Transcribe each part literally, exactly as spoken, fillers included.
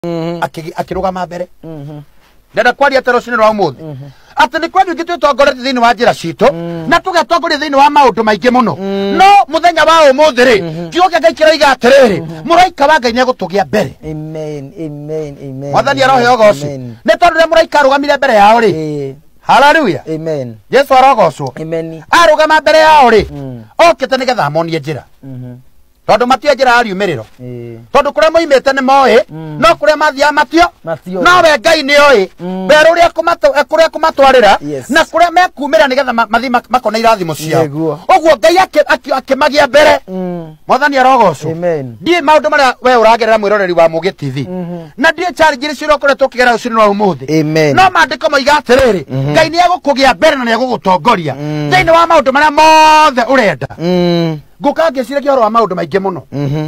akirugama mbere ndenda kwaria tero cini rwa muthi ati ni kwani ngi twitongorete thiini wa njira citu na tugetongoria thiini wa maundu maingi muno no muthenya wa umuthi ri kiuge Ngai kiraiga atiriri muraika wa Ngai ni egutugia mbere. Amen, amen, amen. Mwathani arohe ugocu ni tondu ri muraika arugamire mbere yao ri haleluya amen Yesu arogocwo amen arugama mbere yao ri okite nigetha amonie njira tondu matia njira ariumiriro tondu kuria moimite ni moi no kuria mathia matio no we Ngai ni oi beru ria kuria kumatwarira na kuria mekumira nigetha mathi makona irathimo ciao uguo Ngai akimagia mbere. Mwathani arogocwo ndie maundu maria we uragerera mwiroreri wa Mugitithi na ndie challenge cio ukoretwo ukigera ucini wa umuthi no mandiko moiga atiriri Ngai ni egukugia mbere na ni egugutongoria thiini wa maundu maria mothe urenda nguka ngiciragia horo wa maundu maingi muno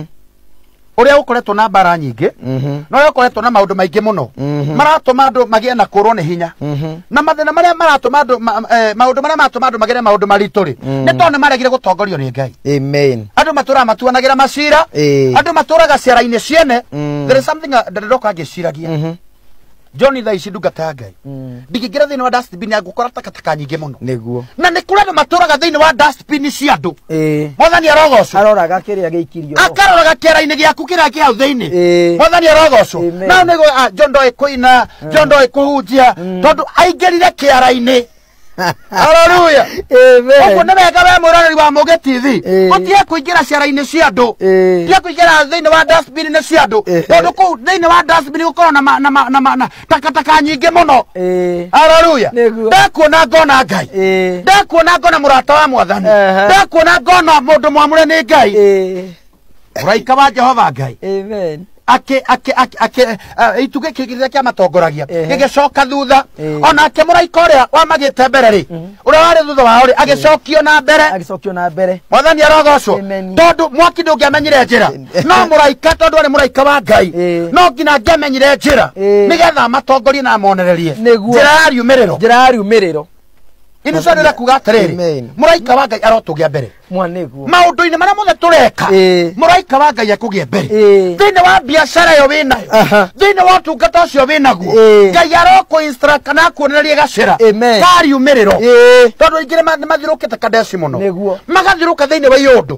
uria ukoretwo na mbara nyingi no ukoretwo na maundu maingi muno maratuma andu magie na kurwo ni hinya na mathina maria maratuma andu maundu maria maratuma andu magere maundu maritu ri ni tondu maregire gutongorio ni Ngai. Amen. Andu matura matuanagira macira andu maturaga ciara-ini ciene. There is something ndoka ngiciragia John tha ici ndungata Ngai ndingira thiini wa dustbin ya gukora takataka nyingi muno niguo na ni kuri andu maturaga thiini wa dustbin cia andu. Mwathani arogocwo aroraga kiria giikirio akaroraga kiara-ini giaku kiria ki hau thiini. Mwathani arogocwo na nigo John ndoi kuina John ndoi kuhunjia tondu aingerire kiara-ini. Haleluya amen. Ogo ne wega we mwiroreri wa Mugitithi utie kuingira ciara-ini cia andu tie kuingira thiini wa dustbin ni cia andu tondu ku thiini wa dustbin gukorwo na na na takataka nyingi muno. Haleluya ndakuona ngona Ngai ndakuona ngona murata wa Mwathani ndakuona ngona mundu mwamure ni Ngai uraika wa Jehova Ngai. Amen. ake ake ake ituge kigiria kia matongoragia gigicoka thutha ona ake muraika uria wamagite mbere ri uria wari thutha wao ri agicokio na mbere agicokio na mbere. Mwathani arogocwo tondu mwaki ndungiamenyire njira no muraika tondu ari muraika wa Ngai no ngina ngiamenyire njira nigetha matongorie na monererie njira ya riumiriro njira ya riumiriro ini sone la kuga atiriri muraika wa Ngai arotugia mbere mwaniguo maundu-ini maria mothe tureka muraika wa Ngai akugie mbere thiini wa biashara yo winayo thiini wa utungata ucio winaguo Ngai aroko instruct kana kuonereria gacira ka riumiriro tondu ingire mathirukite kadeci muno magathiruka thiini wa iundu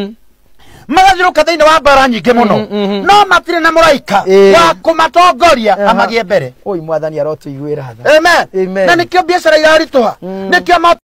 magathiruka thiini wa mbara nyingi muno no matire na muraika wa kumatongoria amagie mbere. Oi Mwathani arotuiguira tha. Amen na nikio biashara irarituha nikio